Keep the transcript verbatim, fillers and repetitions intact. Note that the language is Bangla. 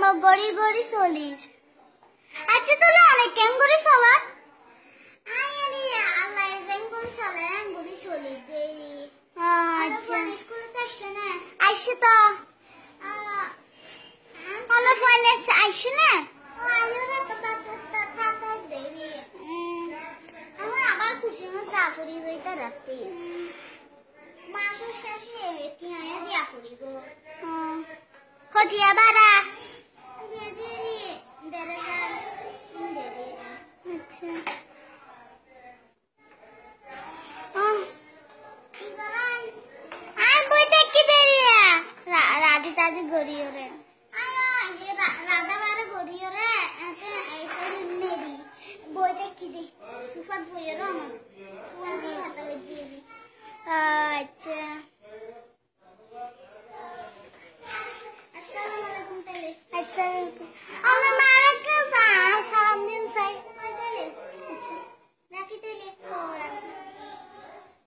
গড়ি গড়ি চলিস আচ্ছা তাহলে অনেক কেন গড়ি চলা আরে আল্লাহ এসেন গড়ি চলে গড়ি চলি দেরি আচ্ছা স্কুলে আসছে না আইসে তো আমার ফোনে আইসে না আমিও তো বাচ্চা চাটা দেরি আমার আবার খুশি না চাফরি হইতা রাখতে মাসের শেষে এটিয়া দিয়া ফুরি গো খটিয়া বাড়া দেরি দেরি দেরি আচ্ছা আই বইতে কি দেরি রাধি তাদি গড়িও রে রাধা বারে গড়িও রে এই নেদি বইতে কি দি সুফাত বইয়ের আমার ফোন দিয়ে হাতে দিয়ে দি আচ্ছা